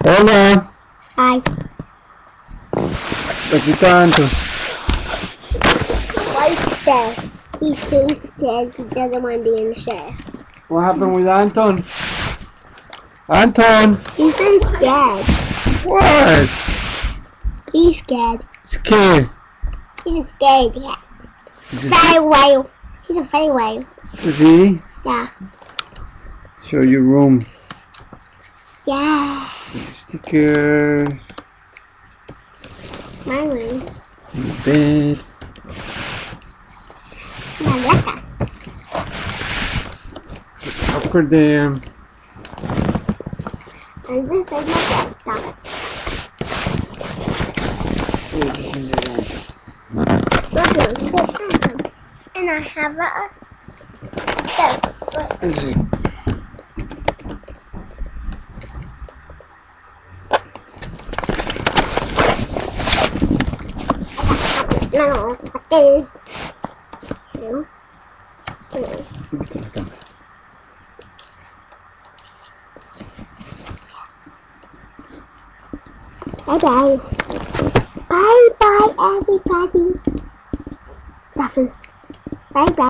Hola. Hi. Aquí está Anton. Why scared? He's so scared he doesn't want to be in the chair. What happened with Anton? Anton! He's so scared. What? He's scared. Scared. He's a scared cat. Is Fairy whale. He's a fairy whale. he? Yeah. Show your room. Yeah. Stickers. It's my room. Bed. My letter. Accordion. And this is my desktop. What is this in your room? Look, and I have this. What is it? No, what is you? Bye-bye. Bye-bye, everybody. Nothing. Bye-bye.